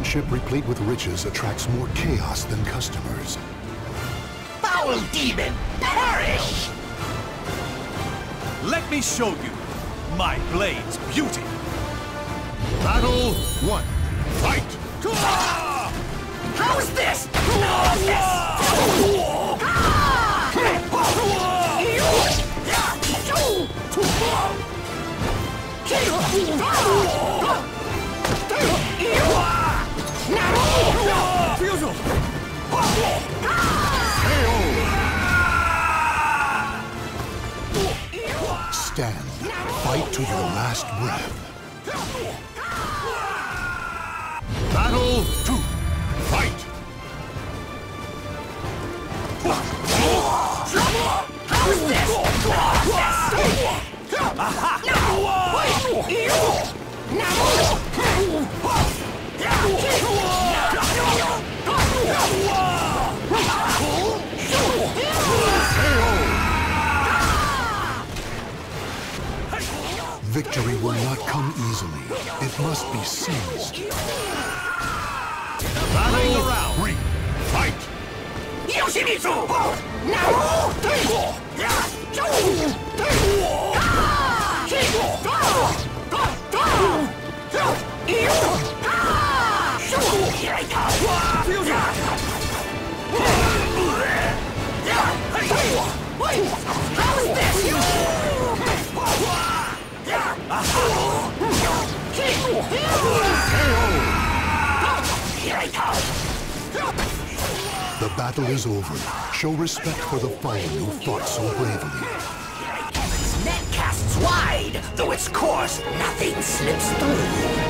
ship replete with riches attracts more chaos than customers. Foul demon, perish! Let me show you my blade's beauty. Battle 1. Fight! How's this? Stand. Fight to your last breath. Battle 2. Fight! How's this? Victory will not come easily. It must be seized. Battle around. 3. Fight! Yoshimitsu! Here I come! How's this? Here I come! The battle is over. Show respect for the fallen who fought so bravely. Its net casts wide, though its course nothing slips through.